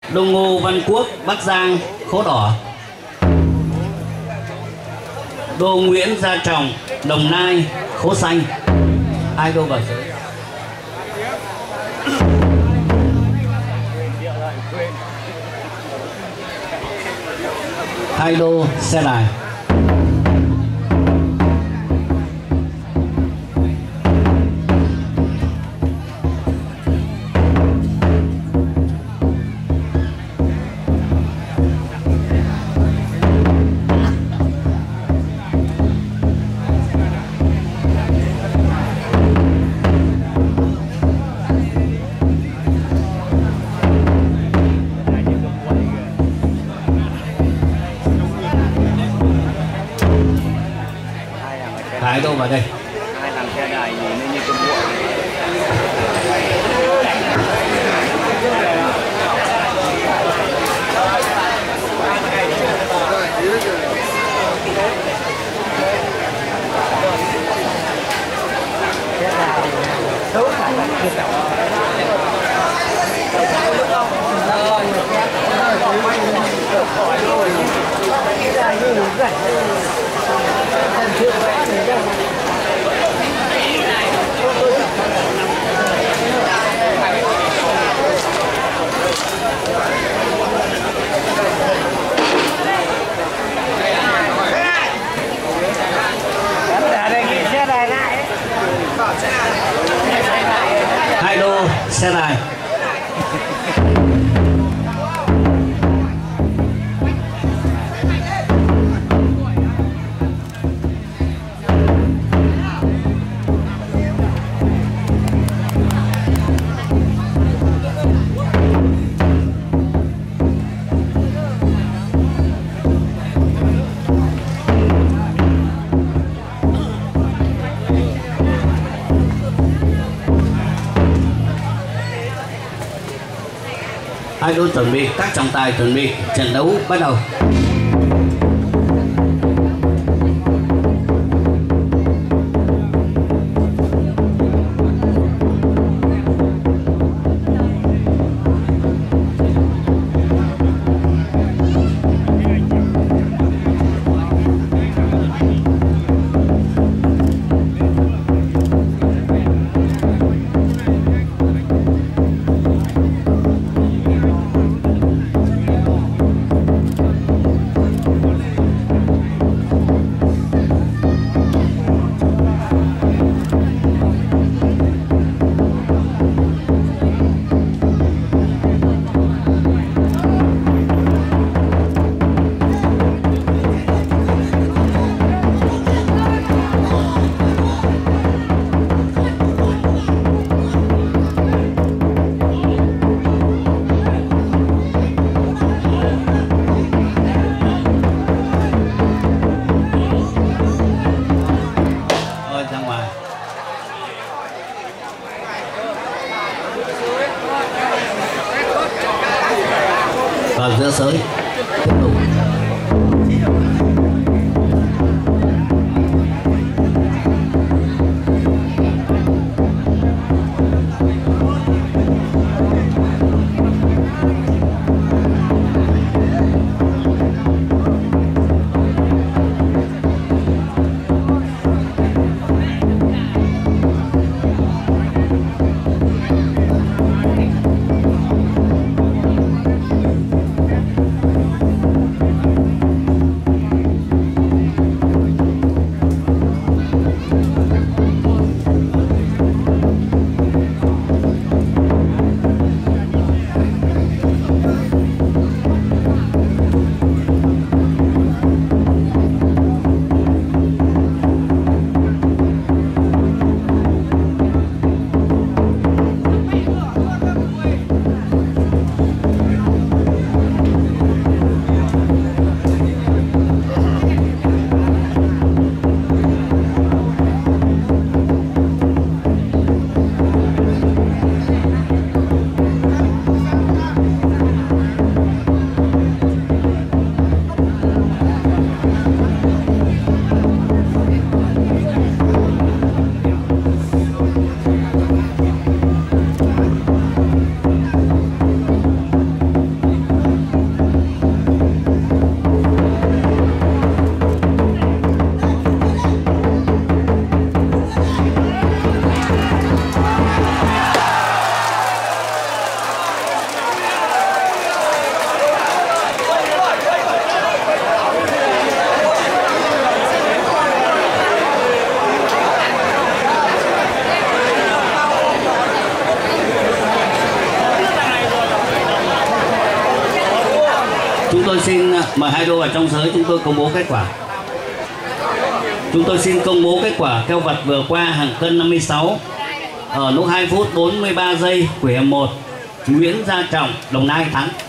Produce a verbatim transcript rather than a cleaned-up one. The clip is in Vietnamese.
Đông Ngô, Văn Quốc, Bắc Giang, Khố Đỏ. Đô Nguyễn, Gia Trọng, Đồng Nai, Khố Xanh. Hai đô vào giới. Hai đô xe đài. Hai đô vào đây. Hai làm xe đài gì nó như con muội. Hai đô xe đài. Hai đô chuẩn bị, các trọng tài chuẩn bị, trận đấu bắt đầu. Vào giữa sới tiếp tục. tôi xin mời hai đôi vào trong giới, chúng tôi công bố kết quả. Chúng tôi xin công bố kết quả keo vật vừa qua hàng cân năm mươi sáu ở lúc hai phút bốn mươi ba giây của hiệp một, Nguyễn Gia Trọng, Đồng Nai thắng.